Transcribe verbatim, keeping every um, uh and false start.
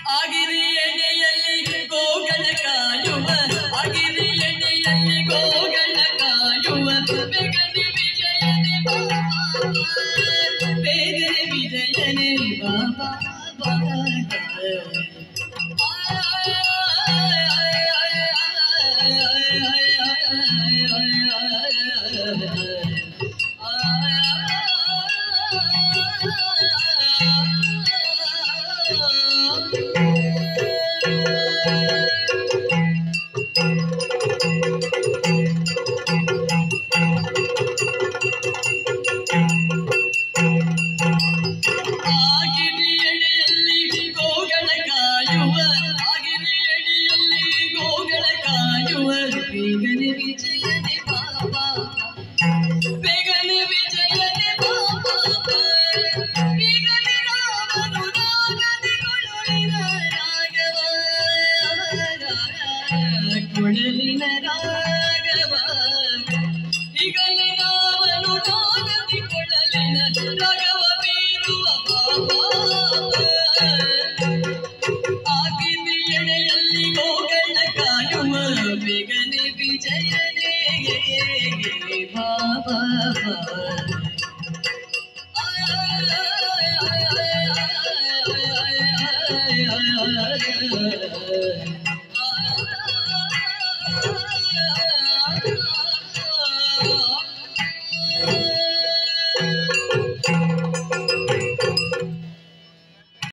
ಆಗಿರಿ ಎಡೆಯಲ್ಲಿ ಗೋಗಳ ಕಾಯುವ ಆಗಿರಿ ಎಡೆಯಲ್ಲಿ ಗೋಗಳ ಕಾಯುವ ಬೇಗನೆ ವಿಜಯನೇ ಬಾಬಾ ಬೇಗನೆ ವಿಜಯನೇ ಬಾಬಾ ಬೇಗನೆ ವಿಜಯನೇ ಬಾಬಾ ಬೇಗನೆ ವಿಜಯನೇ ಬಾಬಾ ಈಗಲೇ ರಾಮನು ರಾಗದೆ ಕೊಳಲಿನ ರಾಗವ ಕೊಳಲಿನ ರಾಗವ ಈಗಲೇ ರಾಮನು ರಾಗದೆ ಕೊಳಲಿನ ರಾಗವ ಬೀರುವ ಬಾಬಾ ಆಗಿರಿ ಎಡೆಯಲ್ಲಿ ಗೋಗಳ ಕಾಯುವ ಬೇಗನೆ ವಿಜಯನೇ ಬಾಬಾ